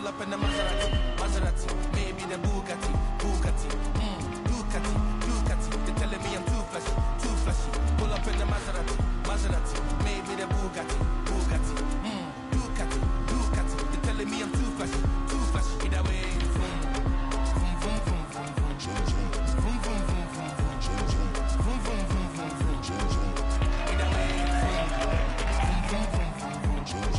pull up in the Maserati, Maserati, maybe the Bugatti, Bugatti, Ducati, Ducati. They're telling me I'm too flashy, too flashy. Pull up in the Maserati, Maserati, maybe the Bugatti, Bugatti, Ducati, Ducati. They're telling me I'm too flashy, too flashy. Either way, vroom, vroom, vroom, vroom, vroom, vroom, vroom, vroom, vroom, vroom, vroom, vroom, vroom, vroom, vroom, vroom, vroom. Either way, vroom, vroom, vroom, vroom, vroom,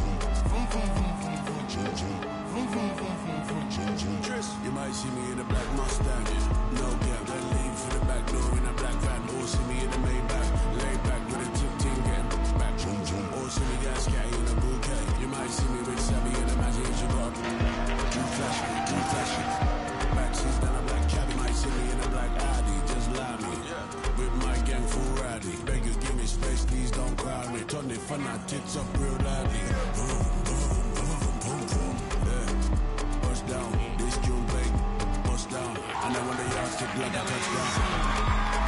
you might see me in a black Mustang, no gap, then leave for the back door in a black van, or see me in the main back, lay back with a tip-ting getting back, or see me gas cat in a bouquet. You might see me with Sammy in a magic jabot, too flashy, backseat down a black cab. You might see me in a black Audi, just lie me, with my gang full rowdy. Beggars give me space, please don't crowd me. Turn the fun out, tits up real loudly. Bust down, this tune break, bust down. And I want the yards to like a touchdown.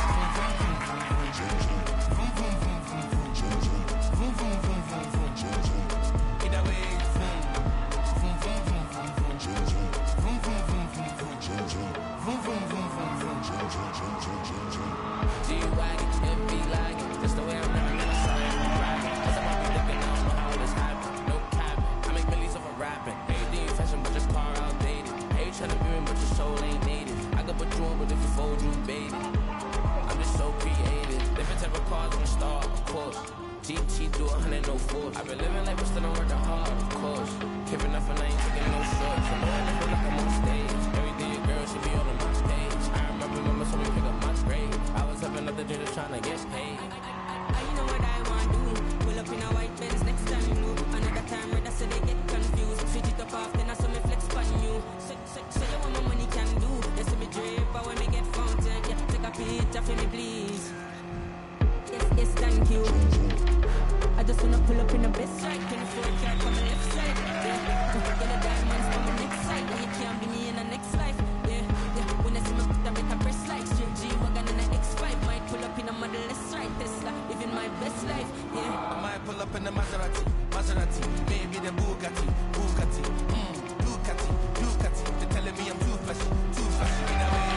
G-Wagon, it be lagging. Just the way I'm living, I'm sorry I'm bragging. Cause I'm already looking, I don't know how this happened. No capping, I make millions off of rapping. AD fashion, but your car outdated. Hey, you tryna be me, but your soul ain't native. I could put you on, but if you fold, you baited. I'm just so creative. Different type of cars, I'm a star, of course. GT do 100, no force. I've been living life, but still I'm working hard, of course. Keeping up and I ain't taking no shorts. So know I never like I'm on stage. Every day your girl should be all on my page. I remember mama told me pick up my grade. I was having other dreams trying to get paid. I know what I want to do. Pull up in a white Benz next time you know. Another time read so they get confused. Switch it up often, I saw me flex on you. So you want my money can do. You see me drip, but when me get fountain, yeah, take a picture for me please. Yes, thank you. I just wanna pull up in the best side. 24 karat on my left side. Yeah, get the diamonds on my next side. And you can't be me in the next life. Yeah. When I see me put a better press like straight G-Wagon and an X5. Might pull up in a Model S right Tesla, living my best life. Yeah. I might pull up in the Maserati, Maserati, maybe the Bugatti, Bugatti, Ducati, Ducati. They're telling me I'm too flashy, too flashy. Either way,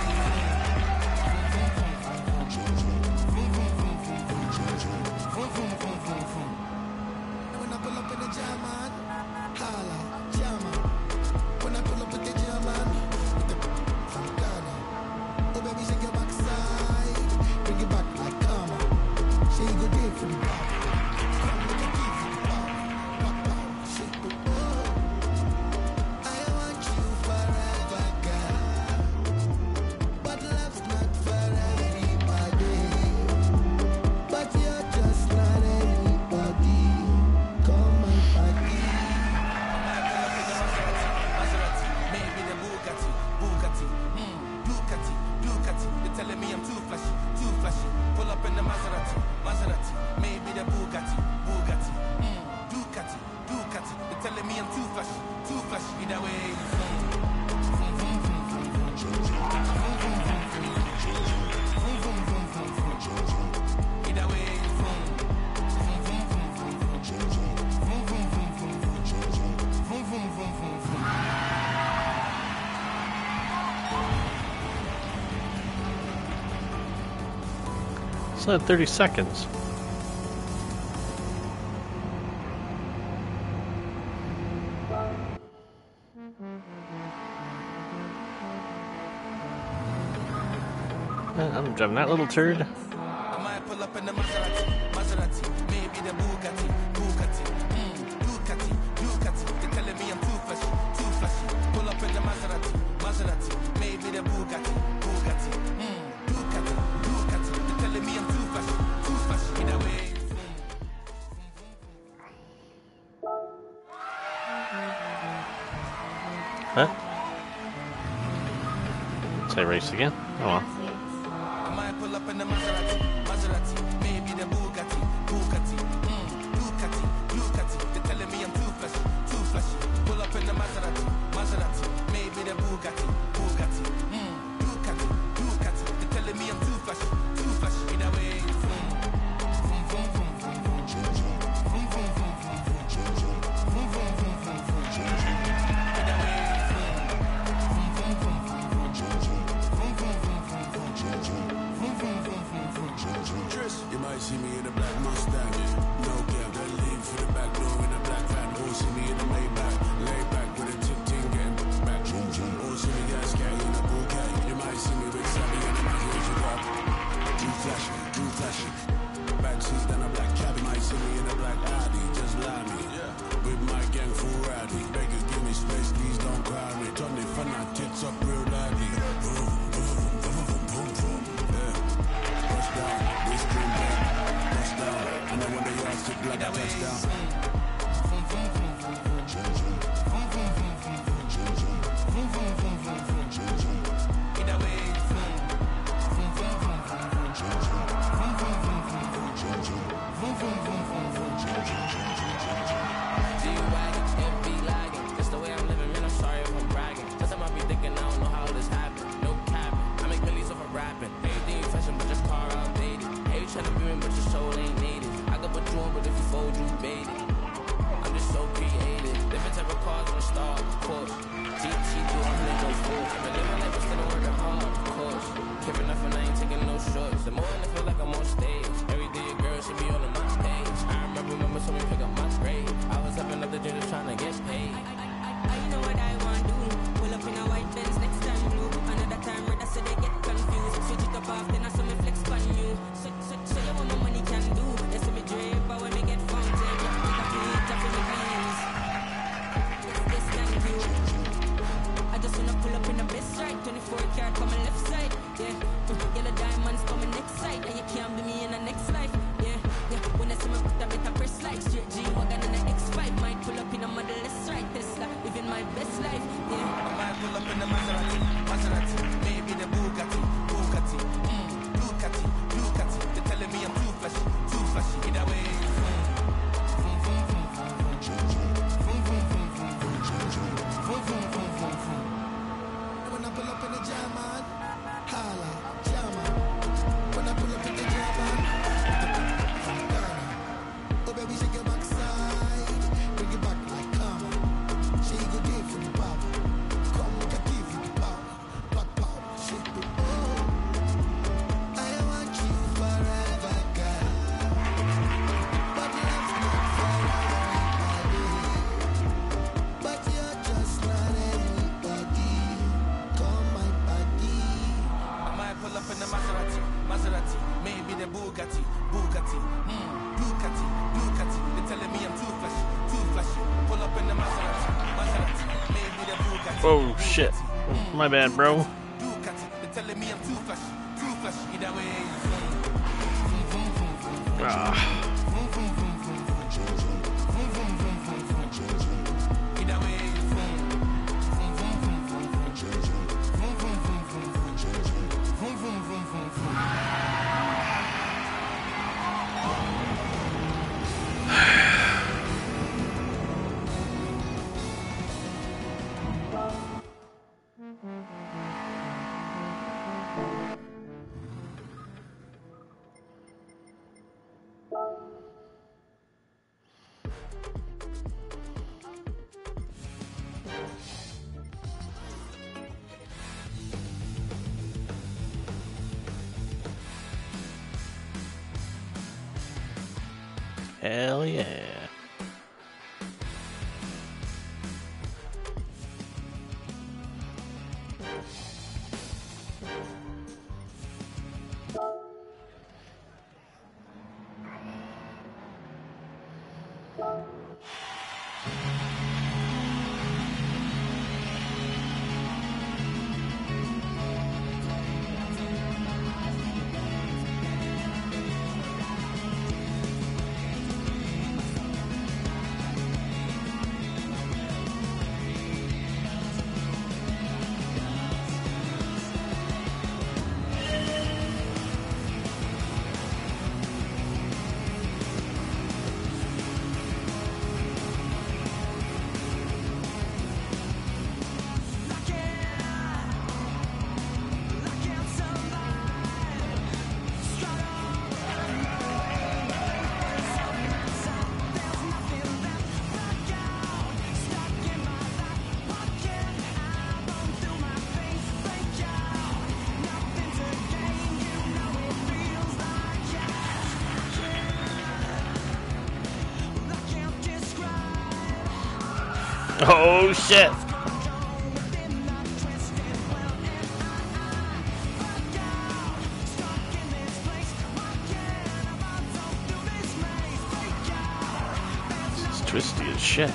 when I pull up in the German, holla, German. When I pull up with the German, with the from Ghana. Oh baby, shake your backside, bring it back like karma. Say you go day for the pop, come make a key for the pop, pop, shake it. Oh, I want you forever, girl. But love's not for everybody. But you're just not anybody. Come and party. Maserati, maybe the Bugatti, Bugatti, Ducati, Ducati. They're telling me I'm too flashy, too flashy. Pull up in the Maserati, Maserati, maybe the Bugatti, Bugatti, Ducati, Ducati. They're telling me I'm too flashy, too flashy. Either way, either way, So 30 seconds. I'm driving that little turd. I might pull up in the Maserati, Maserati, maybe the Bugatti, Bugatti, Ducati, Ducati. They're telling me I'm too flashy, too flashy. Pull up in the Maserati, Maserati, maybe the Bugatti, Bugatti, Ducati, Ducati. They're telling me I'm too flashy, too flashy. Either way. Huh? Say race again? Oh well. I might pull up in the Maserati, Maserati, maybe the Bugatti, Bugatti, Ducati, Ducati. They're telling me I'm too flashy, too flashy. Pull up in the Maserati, Maserati, maybe the Bugatti, Bugatti, Ducati, Ducati. They're telling me I'm too flashy, too flashy. Either way, either way. G-Wagon, it be lagging. Just the way I'm living, man, I'm sorry if I'm bragging. Just I might be thinking, I don't know how this happened. No cap, I make millions off of rapping. Everything fashion, but your car outdated. Hey, you tryna be me, but your soul ain't needed. I got what you want, but if you fold, you bait it. I'm just so creative. Different type of cars on the star, of course. GT do 100 no force. Been living life, but still working hard, of course. Keeping nothing, I ain't taking no shorts. The more I feel like I'm on stage. Every day a girl should be all on my page. I remember told me pick up my grade. I was up in other gym just trying to get paid. I know what I want to do. Pull up in a white Benz, next time blue. Another time red, so they get confused. Switch it up often, I saw me flex on you. So you what my money can do. They see me drip, but when me get fountain, you pick up the heat, up in the please. Yes, thank you. I just wanna pull up in the best ride. 24 karat for my left side. Yeah, yellow diamonds for my next side. And you can't be me in the next life. Yeah. When I see me put a bit of press like straight G-Wagon and the X5. Might pull up in a Model S right Tesla, living my best life, yeah. I might pull up in the Maserati, maybe the Bugatti, Ducati. They're telling me I'm too flashy, either way. When I pull up in the jam, man, holla, jammer. When I pull up in the jam, man, from Ghana. Oh baby, shake your backside, bring it back like karma. She go deep for the power, come with the key for the power, black power, shake the oh. I want you forever, girl. But love's not for everybody. But you're just not anybody. Come my body. I might pull up in the Maserati, maybe the Bugatti. Ducati. They're telling me I'm too flashy. Pull up in the Maserati, maybe the Bugatti. Oh shit. My bad, bro. Ducati. They're telling me I'm too flashy, either way. Ah. Either way. Hell yeah. Oh shit. This is twisty as shit.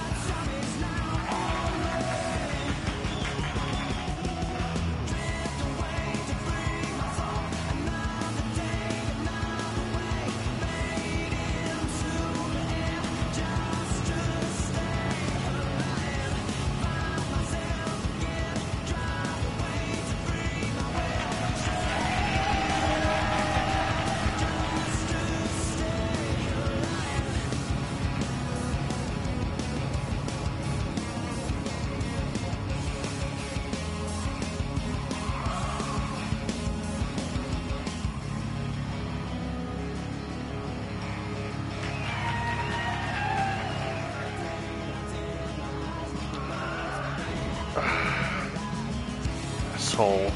hole.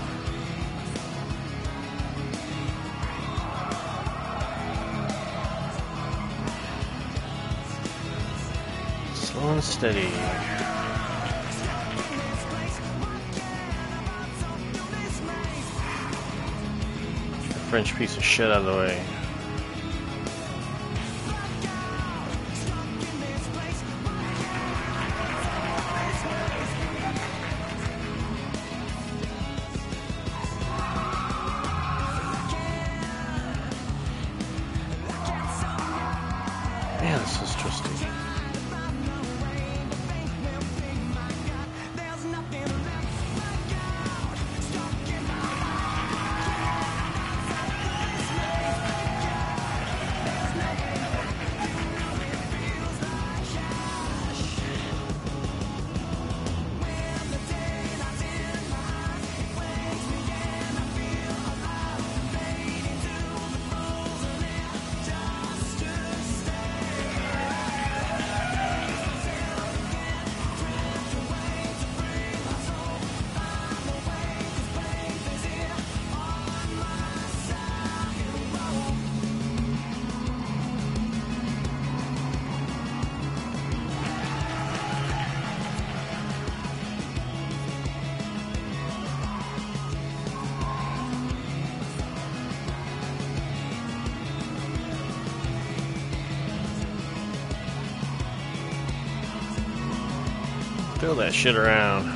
Slow and steady. French piece of shit out of the way. Man, this is twisty. Throw that shit around.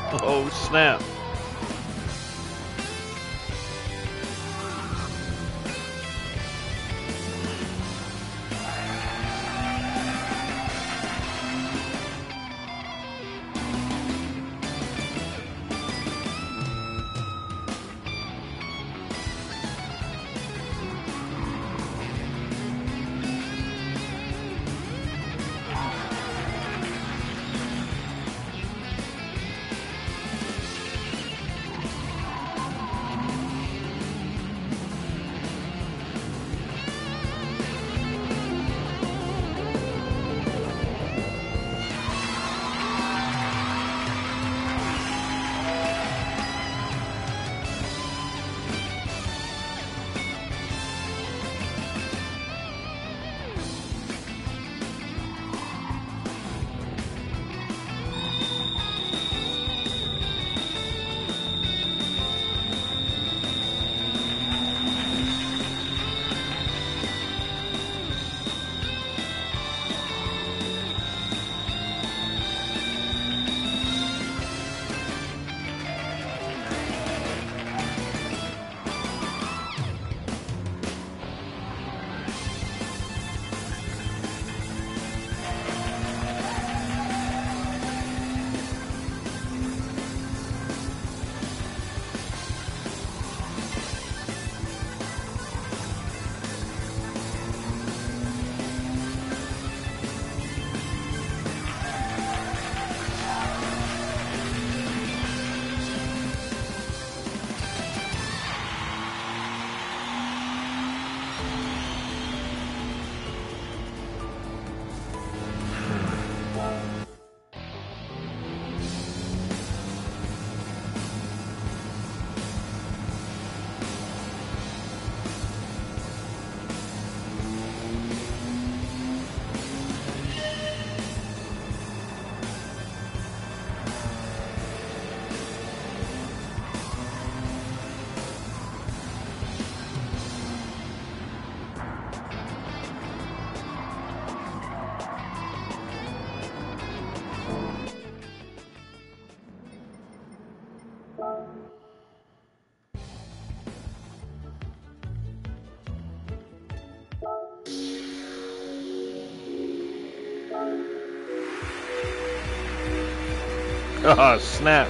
Oh, snap. Oh, snap.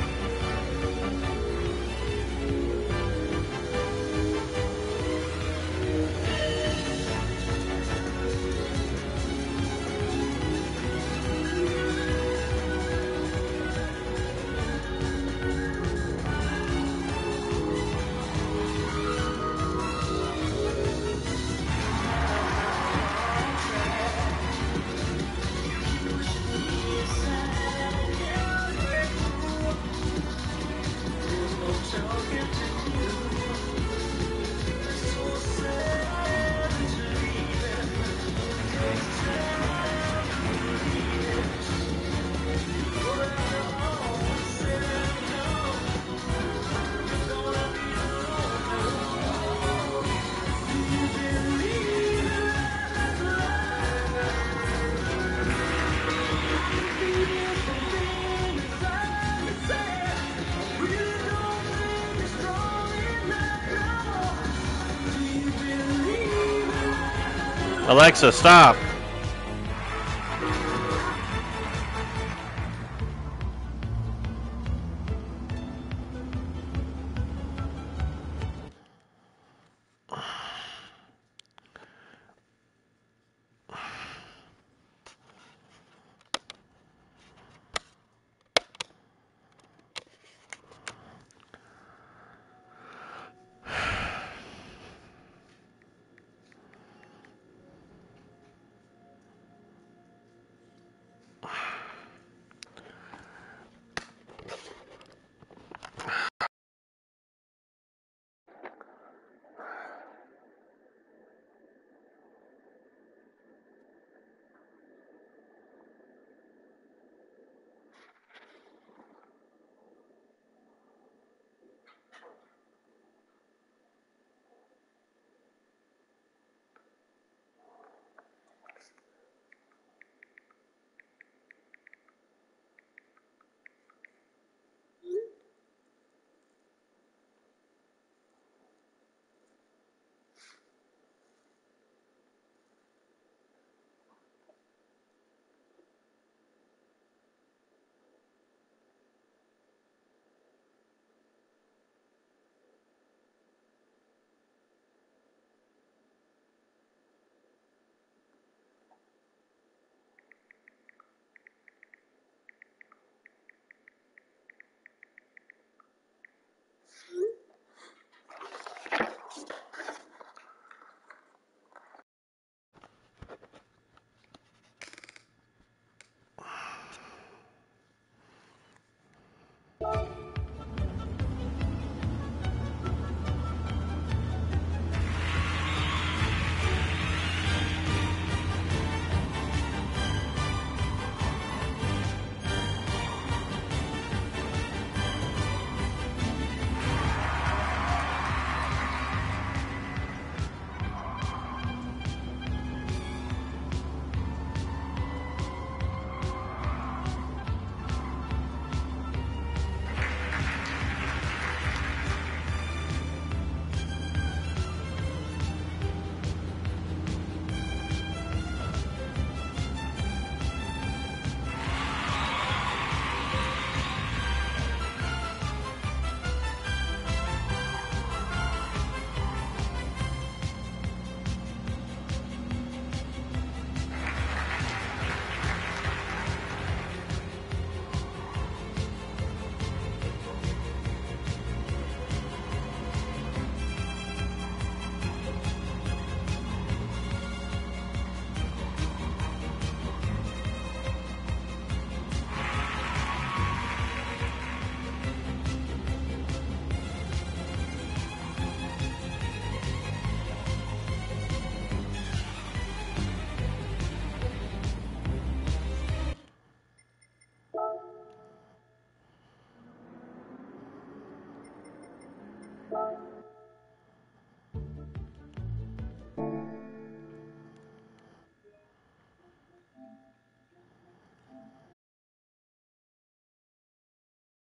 Alexa, stop.